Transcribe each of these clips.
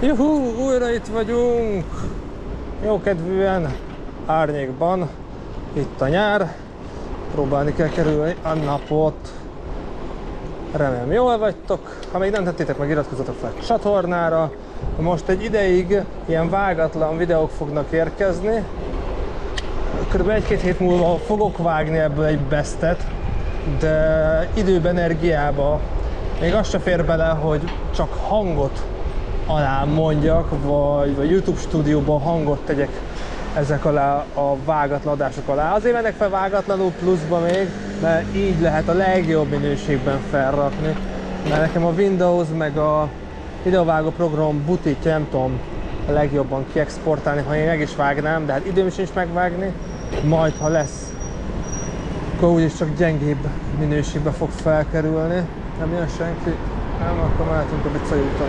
Juhú, újra itt vagyunk! Jókedvűen, árnyékban, itt a nyár, próbálni kell kerülni a napot. Remélem jól vagytok, ha még nem tettétek meg, iratkozzatok fel a csatornára. Most egy ideig ilyen vágatlan videók fognak érkezni. Körülbelül 1-2 hét múlva fogok vágni ebből egy bestet, de időben, energiába még az se fér bele, hogy csak hangot alá mondjak, vagy YouTube stúdióban hangot tegyek ezek alá a vágatlan adások alá. Azért mennek fel vágatlanul pluszba még, mert így lehet a legjobb minőségben felrakni. Mert nekem a Windows meg a videóvágó program butítja, nem tudom a legjobban kiexportálni, ha én meg is vágnám, de hát időm sincs megvágni. Majd ha lesz, akkor úgyis csak gyengébb minőségbe fog felkerülni. Nem jön senki? Nem, akkor mehetünk a Bicai úton.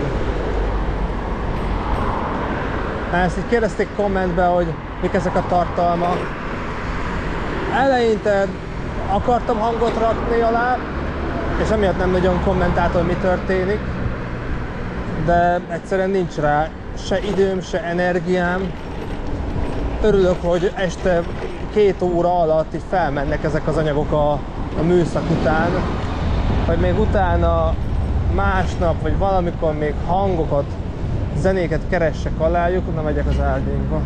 Ezt így kérdezték kommentbe, hogy mik ezek a tartalmak. Eleinte akartam hangot rakni alá, és emiatt nem nagyon kommentáltam, hogy mi történik. De egyszerűen nincs rá se időm, se energiám. Örülök, hogy este 2 óra alatt így felmennek ezek az anyagok a műszak után, hogy még utána másnap, vagy valamikor még hangokat, zenéket keressek alájuk, na megyek az árnyékba.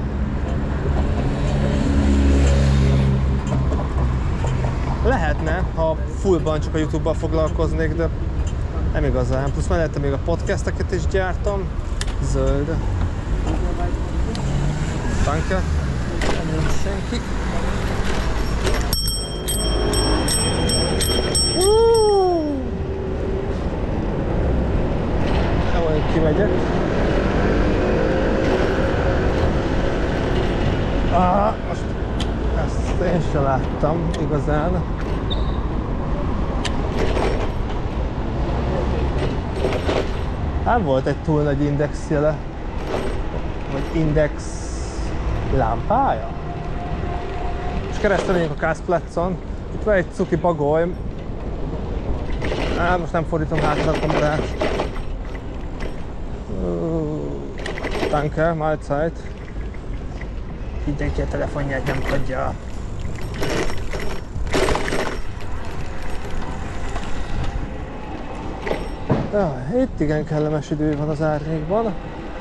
Lehetne, ha fullban csak a YouTube-bal foglalkoznék, de nem igazán. Plusz mellette még a podcasteket is gyártom. Zöld. Danke. Nincs senki. Jó, én kimegyek. Most ezt én sem láttam igazán. Nem volt egy túl nagy index jele, vagy index lámpája. És keresztül megyünk a Kászplácon. Itt van egy cuki bagoly. Most nem fordítom hátra a kamerát. Danke, Mahlzeit. Mindenki a telefonját nyomkodja. Ja, itt igen kellemes idő van az árnyékban.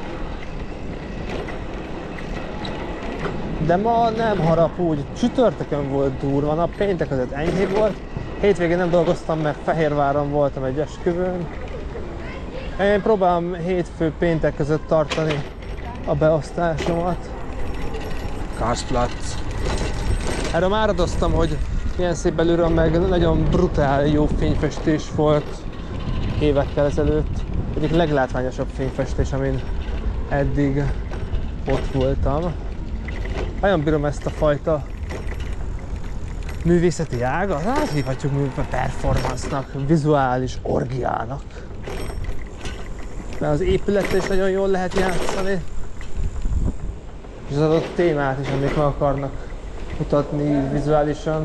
De ma nem harap úgy. Csütörtökön volt durva nap, péntek azért enyhébb volt. Hétvégén nem dolgoztam, mert Fehérváron voltam egy esküvőn. Én próbálom hétfő péntek között tartani a beosztásomat. Kászplatz. Erről már adoztam, hogy ilyen szép belülről, meg nagyon brutál jó fényfestés volt évekkel ezelőtt. Egyik leglátványosabb fényfestés, amin eddig ott voltam. Nagyon bírom ezt a fajta művészeti ágat, hát hívhatjuk performance-nak, vizuális orgiának. Mert az épülettel is nagyon jól lehet játszani, és az adott témát is, amit meg akarnak mutatni vizuálisan.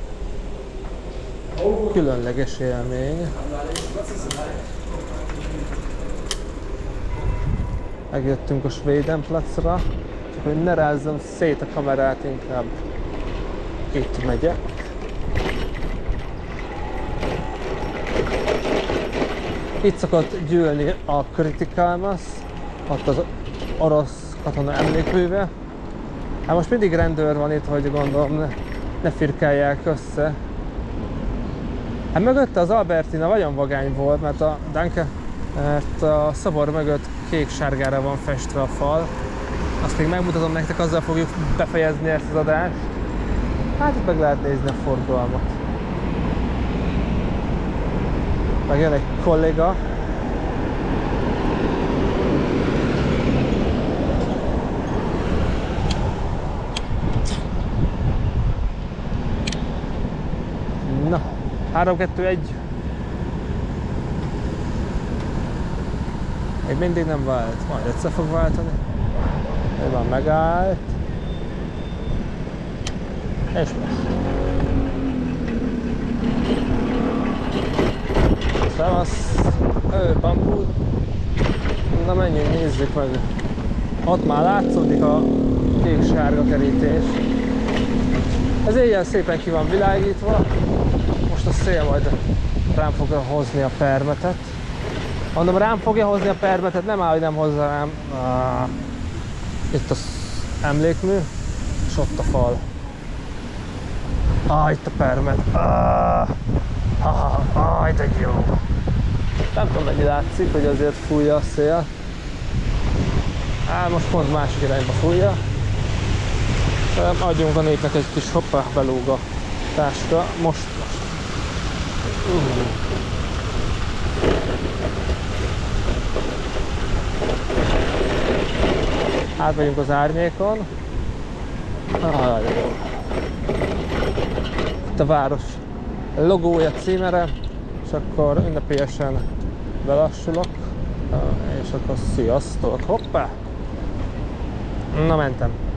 Különleges élmény. Megjöttünk a Svédenplatzra, csak hogy ne rázzam szét a kamerát, inkább itt megyek. Itt szokott gyűlni a Kritikalmas, ott az orosz katona emlékműve. Hát most mindig rendőr van itt, hogy gondolom ne firkálják össze. Hát mögötte az Albertina nagyon vagány volt, mert a szobor mögött kék-sárgára van festve a fal. Azt még megmutatom nektek, azzal fogjuk befejezni ezt az adást. Hát itt meg lehet nézni a forgalmat. Meg jön egy kolléga. Na, 3, 2, 1. Még mindig nem vált, majd egyszer fog váltani. Ő már megállt. És most. Szevasz! Bambú. Na Na menjünk, nézzük meg. Ott már látszódik a kék-sárga kerítés. Ez éjjel szépen ki van világítva. Most a szél majd rám fogja hozni a permetet. Mondom, rám fogja hozni a permetet, nem áll, hogy nem hozza rám. Itt az emlékmű, és ott a fal. Itt a permet. De jó. Nem tudom, mennyi látszik, hogy azért fújja a szél. Most pont másik irányba fújja. Adjunk a népnek egy kis hoppá, belóg a táska. Most. Átmegyünk az árnyékon. Itt a város logója, címere, és akkor ünnepélyesen belassulok, és akkor sziasztok, hoppá! Na, mentem.